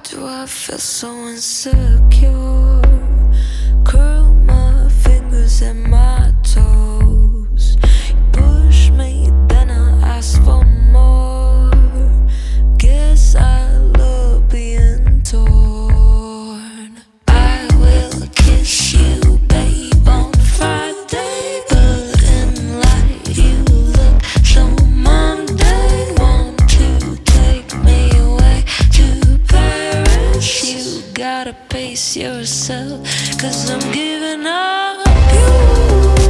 do I feel so insecure? Curl my fingers and my toes. You push me, then I ask for more. Guess I love being torn. I will kiss you, babe, on Friday, but in light you look so Monday. Want to take me away to Paris? You gotta pace yourself, 'cause I'm giving up you.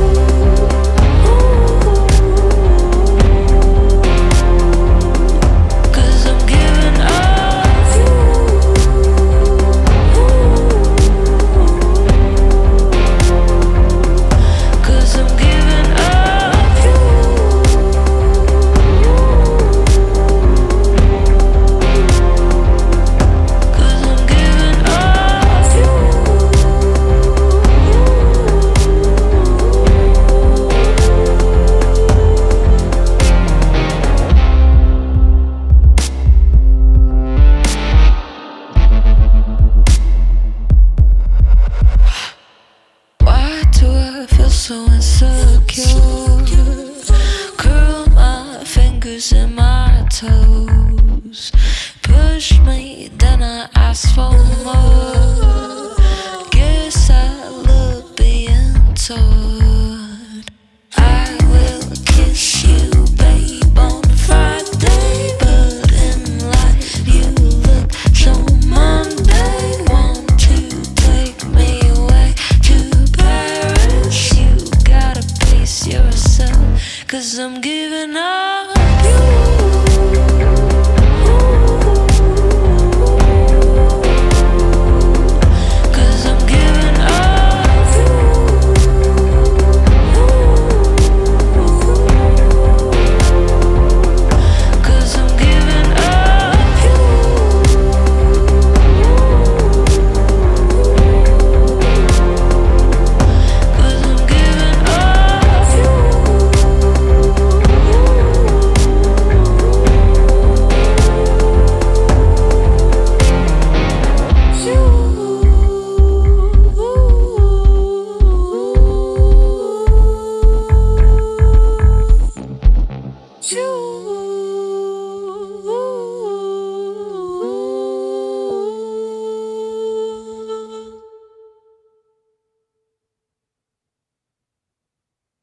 So insecure, curl my fingers and my toes. Push me, then I ask for more. Guess I love being told.